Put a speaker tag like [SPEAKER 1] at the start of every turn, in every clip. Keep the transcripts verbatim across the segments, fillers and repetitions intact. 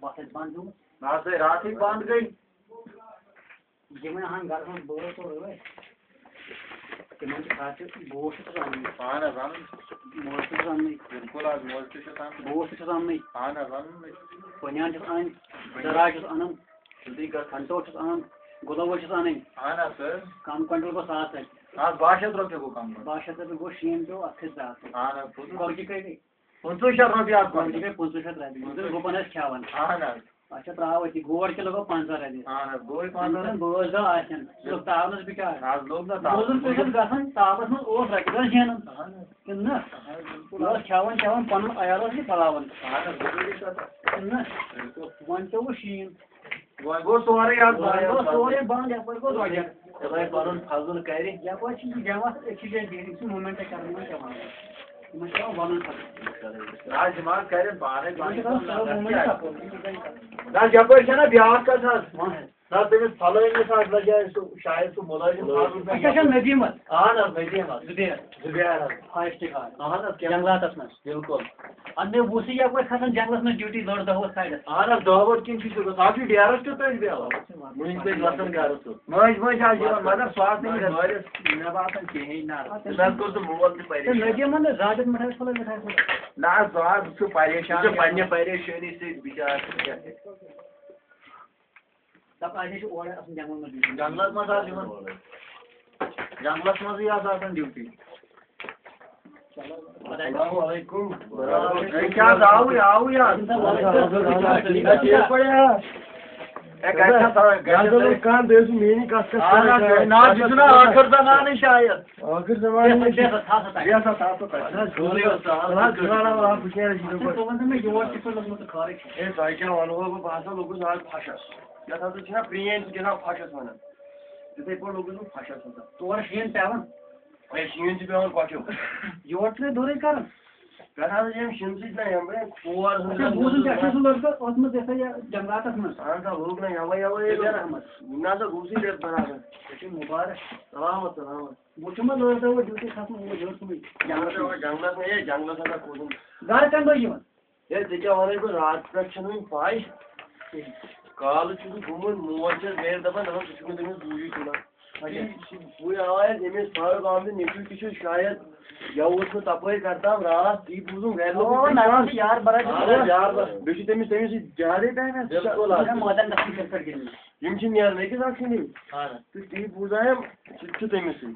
[SPEAKER 1] بس بند ہوں
[SPEAKER 2] نہ سے رات ہی بند گئی
[SPEAKER 1] جمع ہاں گھر میں بول تو رہے تمہیں خاطر بوٹ سامنے
[SPEAKER 2] اہن حظ اہن
[SPEAKER 1] موت سامنے
[SPEAKER 2] بالکل حظ موز تہِ چھُ سامنے
[SPEAKER 1] بوٹ سامنے
[SPEAKER 2] اہن حظ اہن
[SPEAKER 1] بنیان چھس ان دراج چھس انن جلدی کر کھنٹو چھس انن گلوول چھس انن
[SPEAKER 2] اہن حظ سر
[SPEAKER 1] کم کنٹرول کو ساتھ ہے
[SPEAKER 2] آج باہ شیٚتھ رۄپیہِ گوٚو کم
[SPEAKER 1] باہ شیٚتھ رۄپیہِ گوٚو شیٖن پیوٚو اَتھ کھٔتۍ زٕ ہَتھ
[SPEAKER 2] اہن حظ
[SPEAKER 1] گۄگجہِ کٔہۍ گٔے
[SPEAKER 2] پٕنٛژٕہ شیٚتھ رۄپیہِ حظ
[SPEAKER 1] گۄگجہِ گٔے پٕنٛژٕہ شیٚتھ رۄپیہِ مگر گُپن ٲسۍ کھٮ۪وان
[SPEAKER 2] اہن حظ
[SPEAKER 1] اچھا ترٛاو أتی گور تہِ لوٚگو پنٛژاہ رۄپیہِ
[SPEAKER 2] اہن حظ گوٚو پانٛژھ
[SPEAKER 1] بٲژ دہ آسن لوٚگ تاونس بِچار
[SPEAKER 2] حظ لوٚگ نا
[SPEAKER 1] روزُن پیشنٹ گژھان تاپس منٛز اوس رۄپیہِ دہ زینان کِنہٕ نہ یہِ اوس کھٮ۪وان چٮ۪وان پنُن عیال اوس یہِ پلاوان
[SPEAKER 2] اہن حظ ضروٗری چھُ
[SPEAKER 1] کِنہٕ نہ وۄنۍ پیوٚوُ شیٖن
[SPEAKER 2] وۄنۍ گوٚو سورُے حظ
[SPEAKER 1] وۄنۍ گوٚو سورُے بنٛد یپٲرۍ گوٚو درٛۄجر
[SPEAKER 2] خۄداے پنُن فضل کرِ
[SPEAKER 1] یپٲرۍ چھِ یہِ جمع أکِس جایہِ بِہِتھ یہِ چھِ موٗمٮ۪نٛٹا کران یِمن کیٛاہ وَنو یِمن چھِ پیٚوان وَنُن
[SPEAKER 2] راج دِماغ کرن پانے
[SPEAKER 1] یِمن چھِ کران سۄ موٗمٮ۪نٛٹ اَپٲرۍ
[SPEAKER 2] نہ یپٲرۍ چھےٚ نا بیٛاکھ کتھ حظ نہ تٔمِس فلٲنِس حظ لگے سُہ شاید سُہ مُلٲزِم
[SPEAKER 1] اچھا اچھا ندیٖم حظ
[SPEAKER 2] اہن حظ ندیٖم حظ
[SPEAKER 1] زُبیر
[SPEAKER 2] زُبیر حظ
[SPEAKER 1] فارسٹہٕ کار
[SPEAKER 2] اہن حظ
[SPEAKER 1] جنگلاتس منٛز
[SPEAKER 2] بالکل
[SPEAKER 1] اَدٕ مےٚ وُچھٕے یپٲرۍ کھسان جنگلس منٛز ڈیوٹی لٔڑ دہ اوس سایڈس
[SPEAKER 2] اہن حظ دہ ووت کِنۍ چھُ سُہ گژھان چھُ ڈیرس تہِ تٔتھۍ بیٚہوان وٕنہِ تٔتھۍ وسان گرٕ سُہ مٔنٛزۍ مٔنٛزۍ حظ یِوان مگر سُہ حظ نہٕ مٲلِس مےٚ باسان کِہیٖنۍ نہ تٔمۍ حظ کوٚر سُہ مول تہِ پریشان
[SPEAKER 1] ندیٖمن زیادٕ مِٹھٲے پھوٚلے مِٹھٲے پھوٚلے
[SPEAKER 2] نہ حظ سُہ حظ چھُ پریشان چھُ پننہِ پریشٲنی سۭتۍ بِچار
[SPEAKER 1] دپ اَسے چھُ اورے آسان جنگلن منٛز
[SPEAKER 2] جنگلس منٛز حظ یِوان جنگلس منٛزٕے حظ آسان ڈیوٹی السلام علیکم حظ آوٕے آوٕے حظ ٲخٕر زمانٕے شاید
[SPEAKER 1] ٲخٕر زمانہٕ
[SPEAKER 2] ہے تۄہہِ کیٛاہ وَنہو بہٕ بہٕ ہسا لوٚگُس آز پھَشَس یَتھ ہسا چھِنا پرٛٲنۍ چھِ گِنٛدان پھَشَس وَنان تِتھَے پٲٹھۍ لوٚگُس بہٕ پھَشَس وَنان
[SPEAKER 1] تورٕ شیٖن پیٚوان
[SPEAKER 2] ہے شیٖن چھِ پیٚوان کۄٹھیو
[SPEAKER 1] یور چھُنہٕ دوٗرٕے کران
[SPEAKER 2] پٮ۪ٹھ ہسا چھِ یِم شِنہٕ سۭتۍ نا یِم کھور
[SPEAKER 1] بوٗزُن ژےٚ چھُ سُہ لٔڑکہٕ اوسمُت یَتھ یہِ جنگلاتس منٛز
[SPEAKER 2] اہن سا لوٚگ نا یَوَے یَوَے
[SPEAKER 1] احمد
[SPEAKER 2] نہ سا روٗزٕے رٮ۪تھ برابر
[SPEAKER 1] ژےٚ چھُے مُبارک
[SPEAKER 2] سلامت سلامت
[SPEAKER 1] وٕچھُم حظ ٲس دۄہ ڈیوٹی کھسان اوٗرۍ یور صُبحٲے
[SPEAKER 2] جنگلس جنگلس ہے جنگلس ہسا کھوٚتُم
[SPEAKER 1] گرٕ کَمہِ دۄہ یِوان
[SPEAKER 2] ہے ژےٚ کیٛاہ وَنَے بہٕ راتہٕ پٮ۪ٹھ چھَنہٕ وٕنہِ پَے کالہٕ چھُس بہٕ گوٚمُت موج چھَس گرِ دَپان دَپان ژٕ چھُکھ نہٕ تٔمِس بوٗجی تُلان بٕے آوے أمِس فاروق احمدٕنۍ نیٚچوٗ تہِ چھُ شاید یَوٕ اوس نہٕ تَپٲرۍ کَرتام راتھ تی بوٗزُم گرِ
[SPEAKER 1] یار
[SPEAKER 2] یار بیٚیہِ چھُ تٔمِس تٔمِس سۭتۍ زیادَے ٹایم
[SPEAKER 1] مٲدان گژھان کِرکٹ گِنٛدنہِ
[SPEAKER 2] یِم چھِ نیران أکِس اکھ سٕنٛدی تہٕ تی بوٗزایم سُہ تہِ چھُ تٔمِس سۭتۍ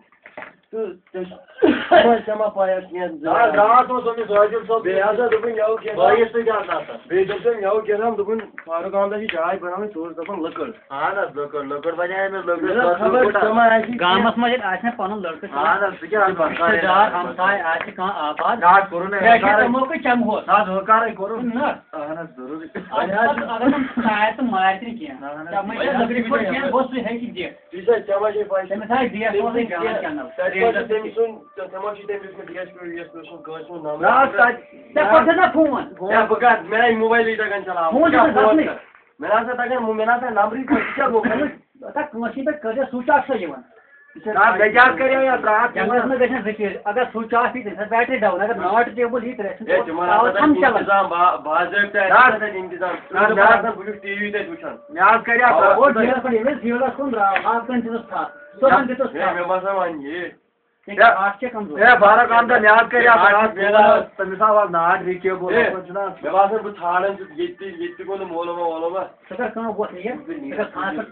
[SPEAKER 2] تہٕ ژےٚ ما پَے کیٚنٛہہ راتھ اوس أمِس عٲدِل صٲب بیٚیہِ ہسا دوٚپُن یَوٕ بٲیِس سۭتۍ حظ آسان بیٚیہِ دوٚپ تٔمۍ یَوٕ کیٛاہ تام دوٚپُن فاروق احمدَس چھِ چاے بَناوٕنۍ سُہ اوس دَپان لٔکٕر اہن حظ لٔکٕر لٔکٕر بَنیٛاے أمِس لٔکٕر
[SPEAKER 1] گامَس منٛز ییٚتہِ آسہِ مےٚ پَنُن لٔڑکہٕ
[SPEAKER 2] اہن حظ سُہ کیٛاہ
[SPEAKER 1] رِشتہٕ دار ہمساے آسہِ کانٛہہ آباد
[SPEAKER 2] نہ حظ کوٚرُن
[SPEAKER 1] تِمو کٔے چَمہوس
[SPEAKER 2] نہ حظ ہُکارَے کوٚرُن
[SPEAKER 1] نہ
[SPEAKER 2] اہن حظ ضروٗری
[SPEAKER 1] اگر نہٕ ژھانٛڈِ تہٕ مارِ تہِ نہٕ کینٛہہ لٔکرِ پٲٹھۍ کینٛہہ گوٚو سُہ ہیٚکہِ دِتھ
[SPEAKER 2] تی چھا ژےٚ ما چھے پَے
[SPEAKER 1] تٔمِس آسہِ ڈیٹ سوزٕنۍ گامَس چَنل
[SPEAKER 2] تٔمۍ سُنٛد ژےٚ ما چھُے تٔمۍ دیُتمُت D S P V S P سُنٛد کٲنٛسہِ ہُنٛد نمبر
[SPEAKER 1] ژےٚ کوٚرتھٕ نا فون
[SPEAKER 2] ہے بہٕ کَر مےٚ آے موبایلٕے تَگان چلاوُن
[SPEAKER 1] فون چھُنہٕ گژھنٕے
[SPEAKER 2] مےٚ نہ سا تَگان مےٚ نہ سا نمبرٕے ژٕ کیٛاہ گوٚو
[SPEAKER 1] کٲنٛسہِ پٮ۪ٹھ کٔرۍزِ سُچ آف چھا یِوان
[SPEAKER 2] مےٚ کیٛاہ کَریو یَتھ راتھ
[SPEAKER 1] جنگلس منٛز گژھن زٕ چیٖز اگر سُچ آف یی تیٚلہِ بیٹری ڈاوُن اگر ناٹ ٹیبٕل یی تیٚلہِ
[SPEAKER 2] انتظام باضٲبطہٕ انتظام بہٕ چھُس ٹی وی تَتہِ وٕچھان مےٚ حظ کَریو
[SPEAKER 1] ییٚمِس زیٖرَس کُن درٛاو اکھ گٲنٛٹہٕ دِژٕس تھپھ صُبحن دِژٕس
[SPEAKER 2] مےٚ باسان وۄنۍ یہِ
[SPEAKER 1] اَتھ چھےٚ کمزور
[SPEAKER 2] ہے فاروق احمد مےٚ حظ کَریو تٔمِس آو حظ ناٹ رِکیبٕل مےٚ باسان بہٕ ژھانٛڈان چھُس ییٚتہِ تہِ ییٚتہِ تہِ گوٚو نہٕ مولوٗما وولوٗما
[SPEAKER 1] ژٕ کر کٲم وۄتھ یہِ ژٕ کر ژھانٛڈ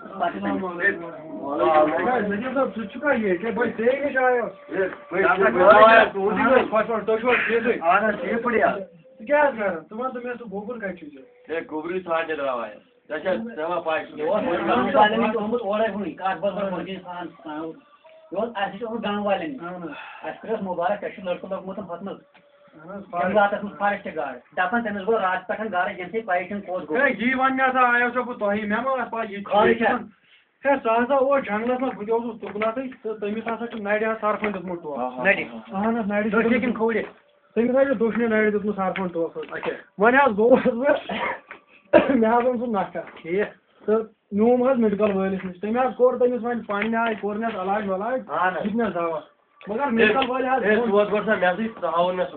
[SPEAKER 2] ژٕ چھُکھا ییٚتہِ بہٕ ژےٚ نِش آیو اہن حظ ٹھیٖک پٲٹھۍ
[SPEAKER 3] ژٕ کیٛاہ حظ کران ژٕ وَن تہٕ مےٚ سُہ گوٚبُر کَتہِ چھُ ژےٚ
[SPEAKER 2] ہے گوٚبرٕے ژھانٛڈنہِ درٛاو ژےٚ چھا ژےٚ ما پَے
[SPEAKER 1] گام والٮ۪ن چھُ آمُت اورے ہُنٕے کَتھ باتھ مرغی سان یہِ اوس اَسہِ چھُ آمُت گام والٮ۪ن اَسہِ کٔرٕس مُبارک ژےٚ چھُ لٔڑکہٕ لوٚگمُت ہُتھ منٛز جنگلاتس منٛز فارسٹ گاڈ دَپان تٔمِس گوٚو راتہٕ پٮ۪ٹھ گرٕ ییٚمہِ سۭتۍ پَیی چھَنہٕ کوٚت گوٚو
[SPEAKER 3] یی وَننہِ ہسا آیو ژےٚ بہٕ تۄہہِ مےٚ ما ٲس پَے یہِ
[SPEAKER 1] خٲرٕے چھا
[SPEAKER 3] ہے سُہ ہسا اوس جنگلس منٛز بہٕ تہِ اوسُس تُکنَتھٕے تہٕ تٔمِس ہسا چھُ نَرِ حظ سرپھن دیُتمُت ٹوپھ
[SPEAKER 1] نَرِ
[SPEAKER 3] اہن حظ نَرِ
[SPEAKER 1] دٔچھنہِ کِنہٕ کھووُرِ
[SPEAKER 3] تٔمِس حظ چھُ دٔچھنہِ نَرِ دیُتمُت سرپھن ٹوپھ
[SPEAKER 1] اچھا
[SPEAKER 3] وۄنۍ حظ گوٚوُس بہٕ مےٚ حظ اوٚن سُہ نَکھٕ
[SPEAKER 1] ٹھیٖک
[SPEAKER 3] تہٕ نیوٗم حظ میڈِکل وٲلِس نِش تٔمۍ حظ کوٚر تٔمِس وۄنۍ پنٛنہِ آیہِ کوٚرنَس علاج ولاج دیُتنَس دوا مگر میڈِکل وٲلۍ حظ
[SPEAKER 2] ہے سوز گۄڈٕ سا مےٚ سۭتۍ ژٕ ہاوُن مےٚ سُہ کَتہِ چھُ
[SPEAKER 3] ہے میڈِکل وٲلۍ دوٚپ دوٚپُن ہسا
[SPEAKER 1] بہٕ آوُس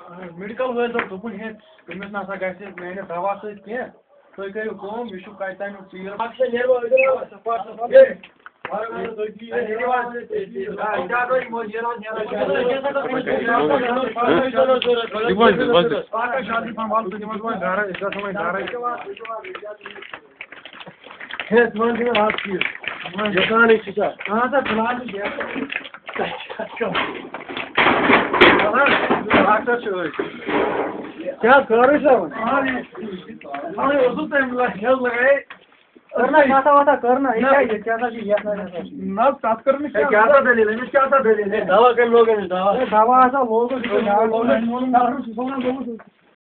[SPEAKER 3] میڈیکل وٲلۍ دوٚپ دوٚپُن ہے تٔمِس نسا گژھِ میانہِ دوا سۭتۍ کینٛہہ تُہۍ کٔرِو کٲم یہِ چھُ کَتہِ تانۍ تیٖل ڈاکٹر چھِ أسۍ کیٛاہ خٲرٕے چھا وۄنۍ اوسُس تَمہِ حظ لگاے کرنا کھاتا واتا کرنا یہ کیا یہ کیا تھا جی یہ نہ تات کرنے کیا کیا تھا دلیل ہے کیا تھا دلیل ہے دوا کر لوگ ہیں دوا دوا ایسا لوگ